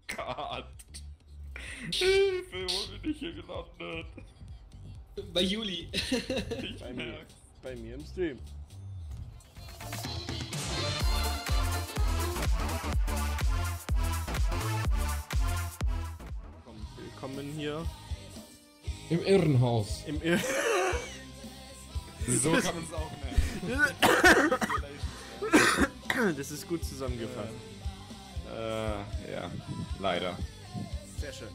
Gott. Hilfe, wo bin ich hier gelandet? Bei Juli. Ich merk's. Bei mir im Stream. Willkommen hier Im Irrenhaus. im So kann man es auch nennen. Das ist gut zusammengefasst. Ja, leider. Sehr schön.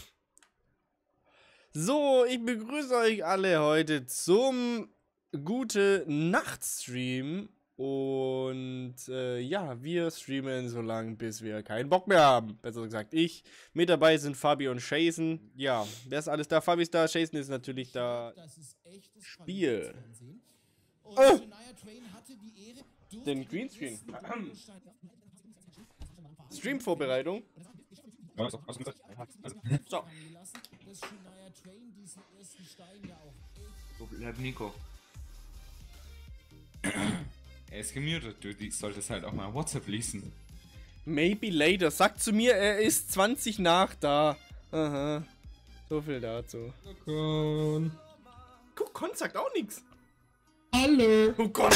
So, ich begrüße euch alle heute zum Gute-Nacht-Stream. Und ja, wir streamen so lange, bis wir keinen Bock mehr haben. Besser gesagt, ich. Mit dabei sind Fabi und Jason. Ja, wer ist alles da? Fabi ist da, Jason ist natürlich da. Spiel. Den Greenscreen. Stream-Vorbereitung. So. Wo bleibt Nico? Er ist gemutet, du solltest halt auch mal WhatsApp lesen. Maybe later. Sagt zu mir, er ist 20 nach da. Aha. So viel dazu. Guck, Con sagt auch nichts. Hallo. Oh Gott.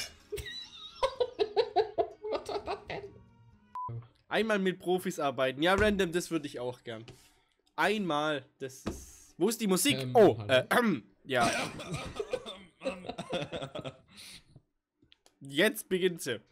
Einmal mit Profis arbeiten. Ja, random, das würde ich auch gern. Einmal, das ist... Wo ist die Musik? Ja. Jetzt beginnt sie.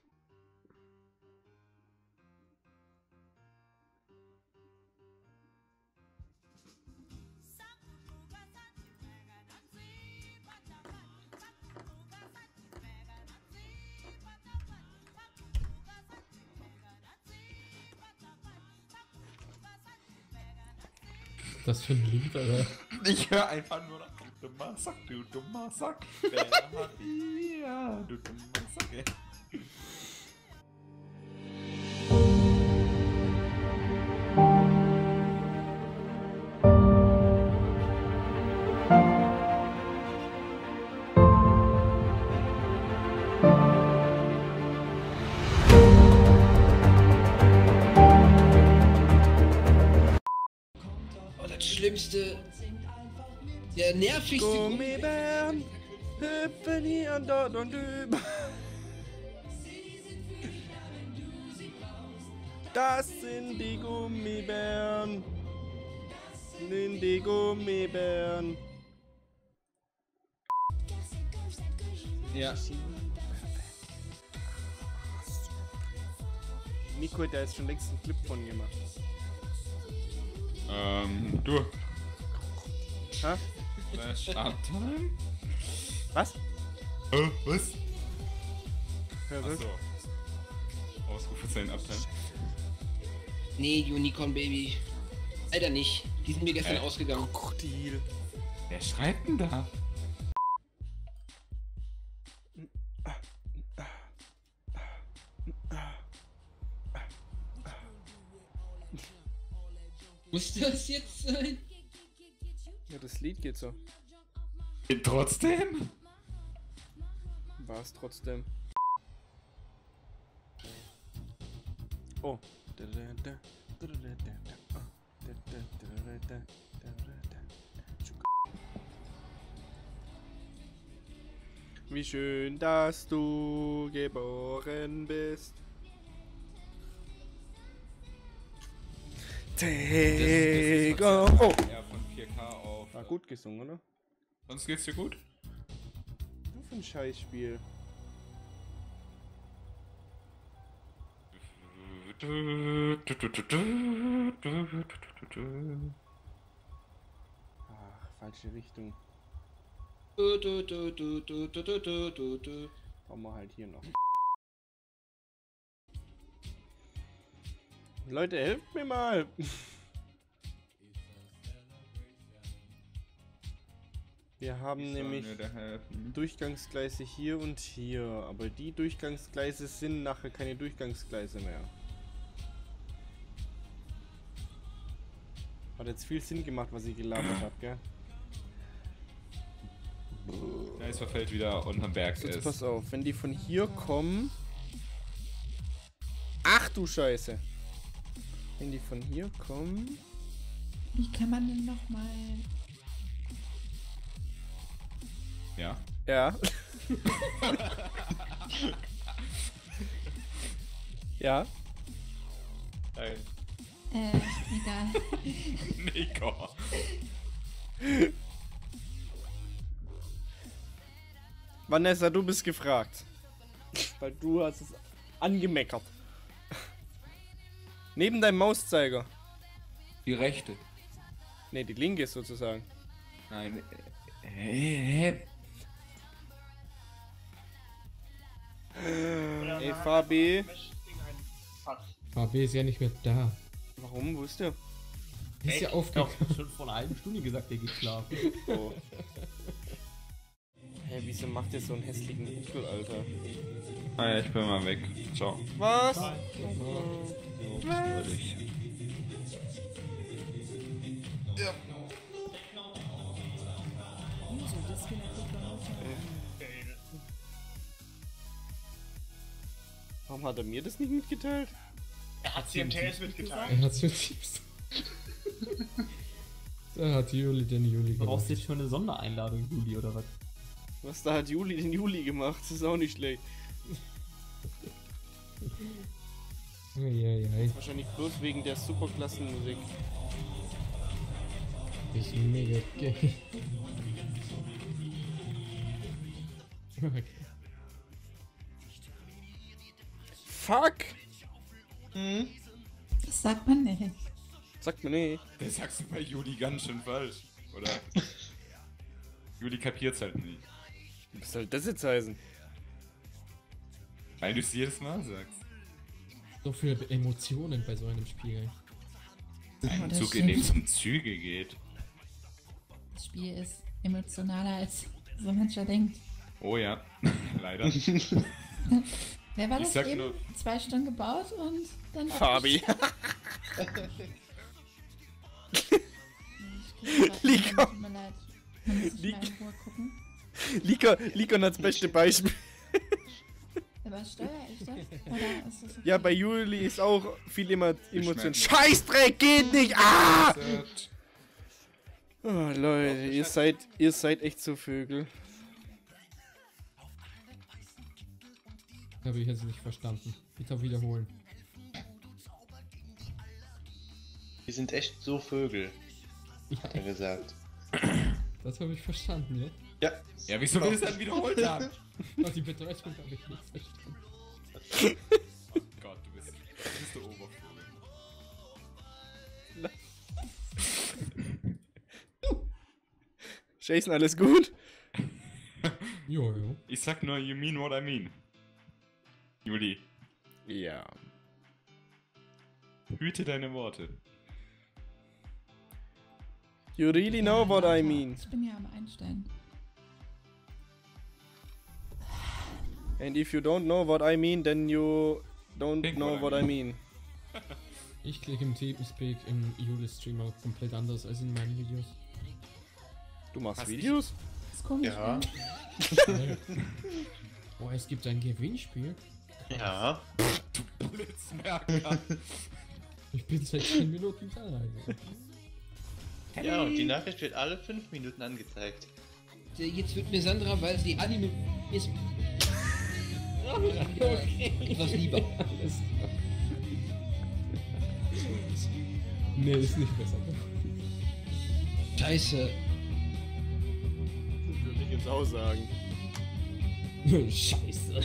Das für ein Lied, Alter. Ich höre einfach nur nach du dummer Sack, du dummer Sack. Wer hat hier, du dummer Sack, ey. Schlimmste, der nervigste Gummibären hüpfen hier und dort und über. Das sind die Gummibären. Sind die Gummibären. Ja. Nico hat da jetzt schon längst einen Clip von gemacht. Du. Ha? Starttime? Was? Was? Ja, was? Achso. Ausrufezeichen Uptime. Nee, Unicorn Baby. Leider nicht. Die sind mir gestern ausgegangen. Krokodil. Wer schreibt denn da? Muss das jetzt sein? Ja, das Lied geht so. Trotzdem? War es trotzdem. Oh. Wie schön, dass du geboren bist. Take off. Oh. Ja, von 4K auf. War gut gesungen, oder? Sonst geht's dir gut? Du für ein Scheißspiel. Ach, falsche Richtung. Bauen wir halt hier noch. Leute, helft mir mal! Wir haben nämlich Durchgangsgleise hier und hier, aber die Durchgangsgleise sind nachher keine Durchgangsgleise mehr. Hat jetzt viel Sinn gemacht, was ich gelabert habe, gell? Ja, es verfällt wieder unterm Berg Jetzt ist. pass auf, wenn die von hier kommen... Ach du Scheiße! Wenn die von hier kommen. Wie kann man denn nochmal... Ja. Ja. Ja. Nein. Egal. Nico. Vanessa, du bist gefragt. Weil du hast es angemeckert. Neben deinem Mauszeiger. Die rechte. Ne, die linke sozusagen. Nein. Hä? Ey, Fabi. HB ist ja nicht mehr da. Warum? Wo ist der? Der ist ja Ich aufgegangen. hab schon vor einer halben Stunde gesagt, der geht schlafen. Oh. Hä, wieso macht der so einen hässlichen Buckel, Alter? Ah ja, ich bin mal weg. Ciao. Was? Ehrlich. Warum hat er mir das nicht mitgeteilt? Er hat CMTS mitgeteilt. Er hat's mit Teams. Da hat Juli den Juli Du brauchst gemacht. jetzt schon eine Sondereinladung, Juli, oder was? Was da hat Juli den Juli gemacht? Das ist auch nicht schlecht. Eieiei. Wahrscheinlich bloß wegen der Superklassenmusik. Ist mega gay. Okay. Fuck! Das sagt man nicht. Sagt mir nicht. Das sagst du bei Juli ganz schön falsch, oder? Juli kapiert's halt nicht. Was soll das jetzt heißen? Weil du es jedes Mal sagst. So viele Emotionen bei so einem Spiel. Ein das Zug, in dem es stimmt. um Züge geht. Das Spiel ist emotionaler als so mancher denkt. Oh ja, leider. Wer war Ich das sag eben? nur- 2 Stunden gebaut und dann... Fabi. Liga. Tut mir leid. Man muss sich mal in Ruhe gucken. Likon hat das beste Beispiel. Aber steuere ich das? Oder ist das okay? Ja, bei Juli ist auch viel immer Emotion. Geschmack. Scheißdreck, geht nicht! Ah! Oh, Leute, ihr seid echt so Vögel. Habe ich jetzt nicht verstanden. Bitte wiederholen. Wir sind echt so Vögel, hat er gesagt. Das habe ich verstanden, ja? Ja. Ja, wieso will es dann wiederholt haben? Aber die Bedeutung habe ich nicht verstanden. Oh Gott, du bist der Obervogel. Jason, alles gut? Jojo. Ich sag nur, you mean what I mean. Juli, Ja. hüte deine Worte. You really know what I mean. Ich bin ja am Einstellen. And if you don't know what I mean, then you don't Think know what I mean. Ich klicke im Teamspeak im Juli-Stream auch komplett anders als in meinen Videos. Du machst Hast Videos? Das ist komisch, Ja. ne? Oh, es gibt ein Gewinnspiel. Ja. Du Blitzmerker. Ich bin seit 10 Minuten da. Ja, und die Nachricht wird alle 5 Minuten angezeigt. Jetzt wird mir Sandra, weil sie Anime ist. Etwas lieber. Alles klar. Nee, ist nicht besser. Scheiße. Würde ich jetzt auch sagen. Scheiße.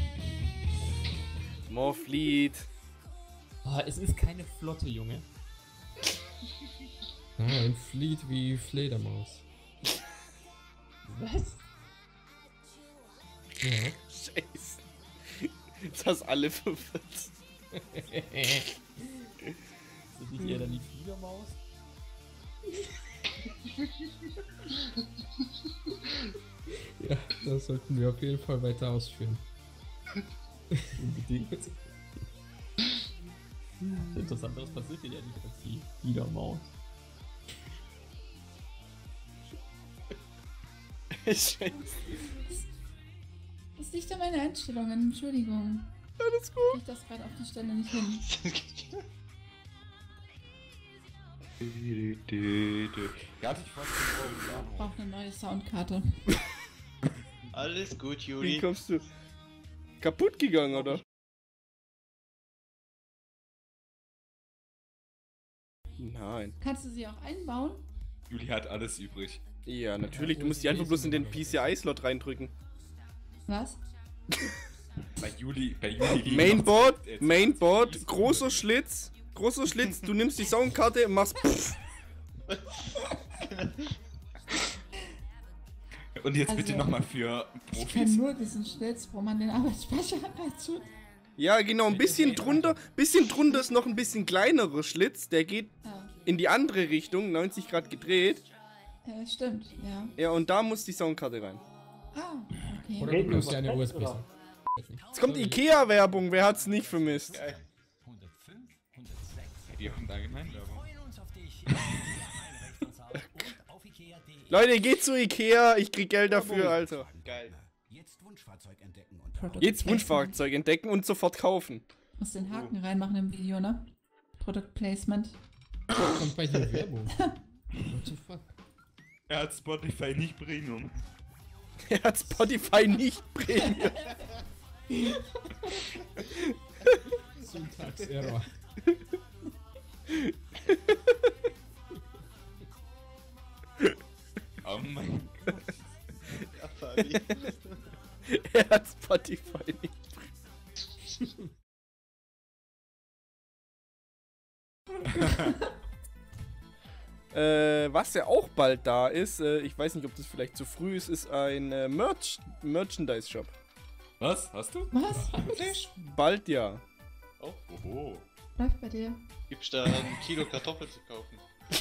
More Fleet. Ah, es ist keine Flotte, Junge. Ah, ein Fleet wie Fledermaus. Was? Ja. Scheiße. Jetzt hast alle verwirrt. Ist das nicht eher dann die Fledermaus? Ja, das sollten wir auf jeden Fall weiter ausführen. Unbedingt. Interessanteres passiert hier ja nicht als die Fledermaus. Scheiße. Das liegt an meinen Einstellungen, Entschuldigung. Alles gut. Ich krieg das gerade auf die Stelle nicht hin. Ja, hatte ich fast den Ich brauche eine neue Soundkarte. Alles gut, Wie Juli. kommst du? Kaputt gegangen, oder? Nein. Kannst du sie auch einbauen? Juli hat alles übrig. Ja, natürlich. Du musst die einfach bloß in den PCI-Slot reindrücken. Was? Bei Juli liegen Mainboard, noch- Mainboard, großer Schlitz, du nimmst die Soundkarte und machst pff. Und jetzt Also, bitte nochmal für Ich kenne Profis. nur diesen Schlitz, wo man den Arbeitsspeicher reintut. Ja, genau, ein bisschen drunter ist noch ein bisschen kleinerer Schlitz, der geht Ja, in die andere Richtung, 90 Grad gedreht. stimmt, ja. Ja, und da muss die Soundkarte rein. Ah, okay. Oder du brauchst ja eine USB. Jetzt kommt Ikea-Werbung, wer hat's nicht vermisst? Ja, die haben allgemein Werbung. Leute, geht zu Ikea, ich krieg Geld dafür, Alter. Geil. Product Jetzt Placement. Wunschfahrzeug entdecken und sofort kaufen. Muss den Haken reinmachen im Video, ne? Product Placement. Kommt bei dir Werbung. What the fuck? Er hat Spotify nicht Premium. Er hat Spotify nicht Premium. Syntax-Error. Oh mein Gott. Ja, Fabi. Er hat Spotify nicht. Was ja auch bald da ist, ich weiß nicht, ob das vielleicht zu früh ist ein Merchandise-Shop. Was? Hast du? Was? Bald ja. Oh, Oho. Läuft bei dir? gibt's da ein Kilo Kartoffeln zu kaufen?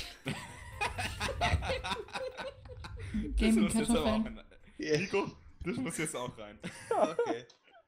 Gaming muss jetzt aber auch Kartoffeln. rein. Nico, das muss jetzt auch rein. Okay.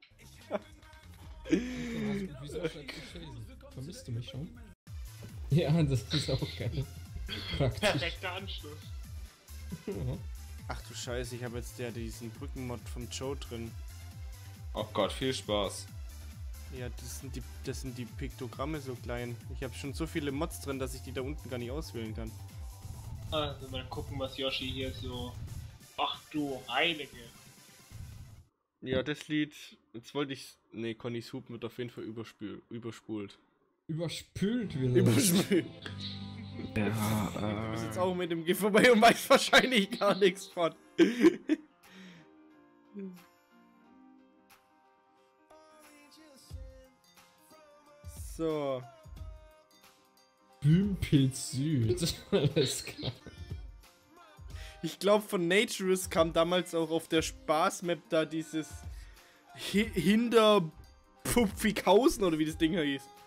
Wieso schreibst du Chasen? Vermisst du mich schon? Ja, das ist auch geil. Praktisch. Perfekter Anschluss. Ach du Scheiße, ich habe jetzt diesen Brückenmod vom Joe drin. Oh Gott, viel Spaß. Ja, das sind die Piktogramme so klein. Ich habe schon so viele Mods drin, dass ich die da unten gar nicht auswählen kann. Also mal gucken, was Yoshi hier so... Ach du Heilige. Ja, das Lied, jetzt wollte ich... Ne, Connys Hupen wird auf jeden Fall überspult. Überspült wieder. Überspült. Ja, Du bist jetzt auch mit dem Gift vorbei und weißt wahrscheinlich gar nichts von. So. Bümpel Süd. Alles klar. Ich glaube, von Naturist kam damals auch auf der Spaßmap da dieses Hinter Pupfikhausen oder wie das Ding hieß.